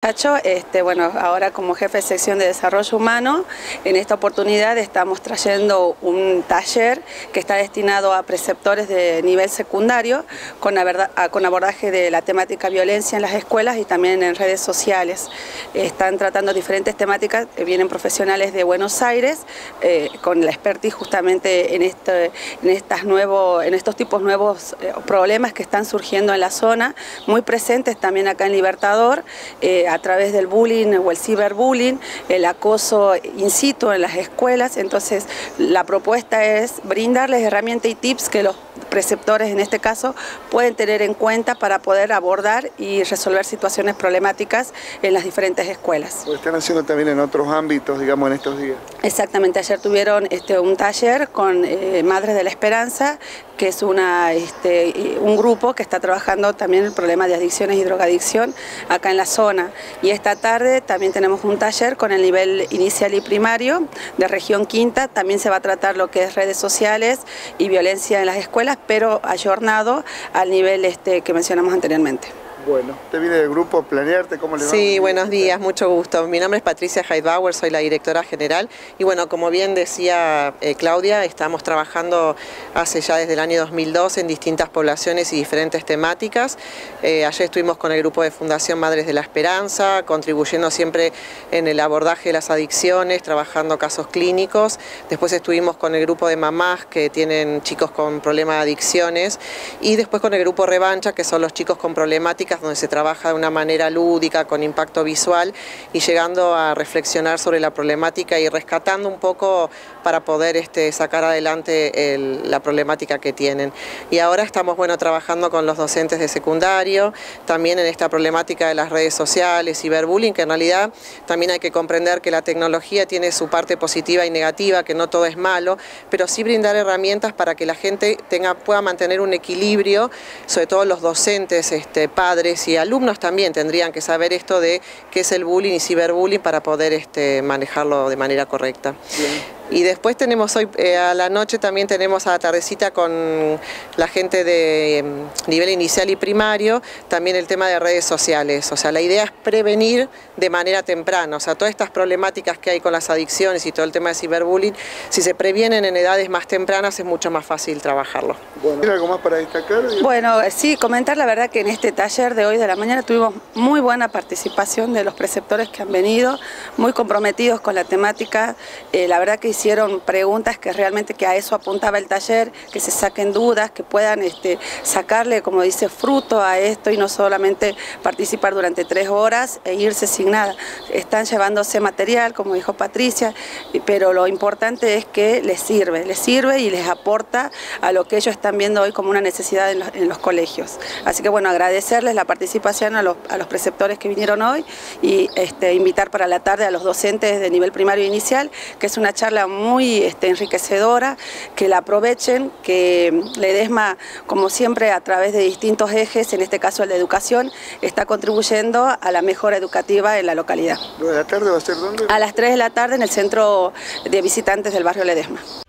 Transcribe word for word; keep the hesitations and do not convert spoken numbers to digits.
Este, bueno, ahora como jefe de sección de desarrollo humano, en esta oportunidad estamos trayendo un taller que está destinado a preceptores de nivel secundario con, con abordaje de la temática violencia en las escuelas y también en redes sociales. Están tratando diferentes temáticas, vienen profesionales de Buenos Aires eh, con la expertise justamente en, este, en, estas nuevo, en estos tipos nuevos eh, problemas que están surgiendo en la zona, muy presentes también acá en Libertador, eh, a través del bullying o el ciberbullying, el acoso in situ en las escuelas. Entonces la propuesta es brindarles herramientas y tips que los preceptores en este caso pueden tener en cuenta para poder abordar y resolver situaciones problemáticas en las diferentes escuelas. Lo están haciendo también en otros ámbitos, digamos, en estos días. Exactamente, ayer tuvieron este, un taller con eh, Madres de la Esperanza, que es una, este, un grupo que está trabajando también el problema de adicciones y drogadicción acá en la zona. Y esta tarde también tenemos un taller con el nivel inicial y primario de región quinta. También se va a tratar lo que es redes sociales y violencia en las escuelas, pero ayornado al nivel este, que mencionamos anteriormente. Bueno, usted viene del grupo Planearte, ¿cómo le va? Sí, buenos días, mucho gusto. Mi nombre es Patricia Heidbauer, soy la directora general y bueno, como bien decía eh, Claudia, estamos trabajando hace ya desde el año dos mil dos en distintas poblaciones y diferentes temáticas. Eh, ayer estuvimos con el grupo de Fundación Madres de la Esperanza, contribuyendo siempre en el abordaje de las adicciones, trabajando casos clínicos. Después estuvimos con el grupo de mamás que tienen chicos con problemas de adicciones y después con el grupo Revancha, que son los chicos con problemáticas donde se trabaja de una manera lúdica, con impacto visual y llegando a reflexionar sobre la problemática y rescatando un poco para poder este, sacar adelante el, la problemática que tienen. Y ahora estamos bueno, trabajando con los docentes de secundario, también en esta problemática de las redes sociales, ciberbullying, que en realidad también hay que comprender que la tecnología tiene su parte positiva y negativa, que no todo es malo, pero sí brindar herramientas para que la gente tenga, pueda mantener un equilibrio, sobre todo los docentes, este, padres, y alumnos también tendrían que saber esto de qué es el bullying y ciberbullying para poder este, manejarlo de manera correcta. Bien. Y después tenemos hoy eh, a la noche también tenemos a la tardecita con la gente de eh, nivel inicial y primario, también el tema de redes sociales. O sea, la idea es prevenir de manera temprana. O sea, todas estas problemáticas que hay con las adicciones y todo el tema de ciberbullying, si se previenen en edades más tempranas es mucho más fácil trabajarlo. Bueno, ¿tiene algo más para destacar? Bueno, sí, comentar la verdad que en este taller de hoy de la mañana tuvimos muy buena participación de los preceptores que han venido, muy comprometidos con la temática. Eh, la verdad que hicieron preguntas que realmente que a eso apuntaba el taller, que se saquen dudas, que puedan este, sacarle, como dice, fruto a esto y no solamente participar durante tres horas e irse sin nada. Están llevándose material, como dijo Patricia, pero lo importante es que les sirve, les sirve y les aporta a lo que ellos están viendo hoy como una necesidad en los, en los colegios. Así que bueno, agradecerles la participación a los, a los preceptores que vinieron hoy y este, invitar para la tarde a los docentes de nivel primario inicial, que es una charla muy este, enriquecedora, que la aprovechen, que Ledesma, como siempre, a través de distintos ejes, en este caso el de educación, está contribuyendo a la mejora educativa en la localidad. ¿De la tarde va a ser dónde? A las tres de la tarde en el centro de visitantes del barrio Ledesma.